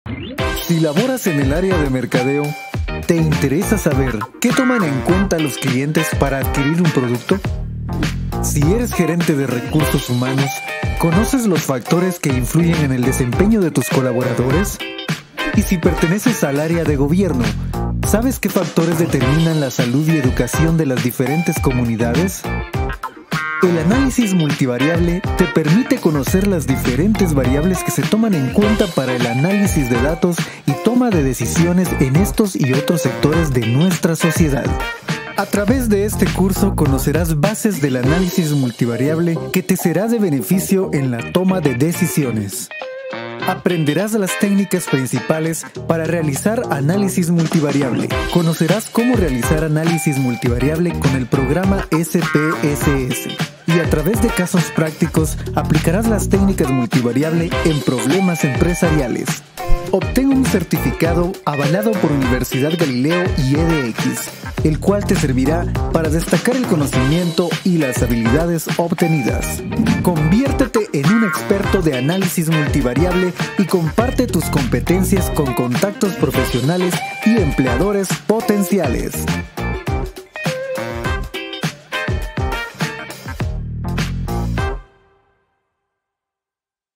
Si laboras en el área de mercadeo, ¿te interesa saber qué toman en cuenta los clientes para adquirir un producto? Si eres gerente de recursos humanos, ¿conoces los factores que influyen en el desempeño de tus colaboradores? Y si perteneces al área de gobierno, ¿sabes qué factores determinan la salud y educación de las diferentes comunidades? El análisis multivariable te permite conocer las diferentes variables que se toman en cuenta para el análisis de datos y toma de decisiones en estos y otros sectores de nuestra sociedad. A través de este curso conocerás bases del análisis multivariable que te será de beneficio en la toma de decisiones. Aprenderás las técnicas principales para realizar análisis multivariable. Conocerás cómo realizar análisis multivariable con el programa SPSS. Y a través de casos prácticos, aplicarás las técnicas multivariable en problemas empresariales. Obtén un certificado avalado por Universidad Galileo y EDX, el cual te servirá para destacar el conocimiento y las habilidades obtenidas. Conviértete en un experto de análisis multivariable y comparte tus competencias con contactos profesionales y empleadores potenciales.